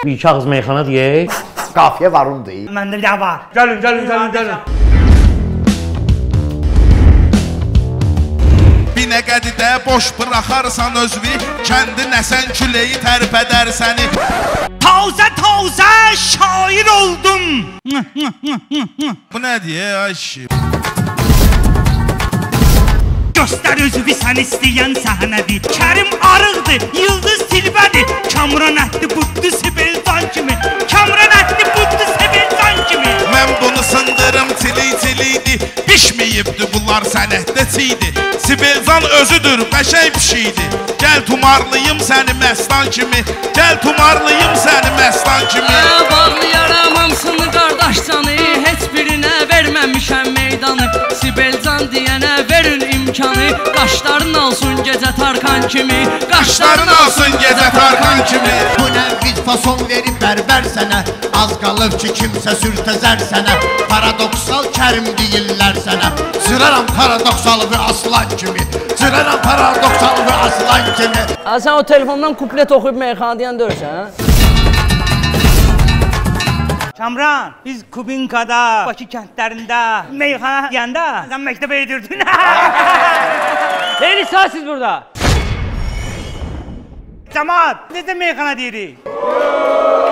Bir iki ağız meyxana deyək. Qafiyə var onu deyil. Məndə bir daha var. Gəlin. Binəqədidə boş bıraxarsan özünü, kəndi nəsən küləyi tərpədər səni. Taze şair oldum. Bu nədir ay şi? Göstər özünü sən istəyən səhnədir. Kərim arıqdır, Yıldız Tilbədir. Kamran ətli buddu Sibelcan kimi. Kamran ətli buddu Sibelcan kimi. Mən bunu sındırım tili-tiliydi. Pişməyibdi bunlar sənətdəciydi. Sibelcan özüdür, qəşəng bir şeydi. Gəl tumarlayım səni məstan kimi. Gəl tumarlayım səni məstan kimi. Bağlayaram hamısını qardaşcanı. Heç birinə verməmişəm meydanı. Sibelcan deyənə verin imkanı. Qaşların olsun gecə Tarkan kimi. Qaşların olsun gecə Tarkan kimi. Bu nə biz fason verib bərbər sənə. Az qalıb ki kimsə sürtəzər sənə. Paradoksal Kərim deyirlər sənə. Zıraram paradoksal bir aslan kimi. Zıraram paradoksal bir aslan kimi. Sən o telefondan kuplet oxuyub meyxana deyən dörsən? Kamran, biz Kubinkada, Bakı kəndlərində meyxana deyəndə sən məktəbə edirdin. Neyini siz burada? Cəmaat, necə meyxana deyirik?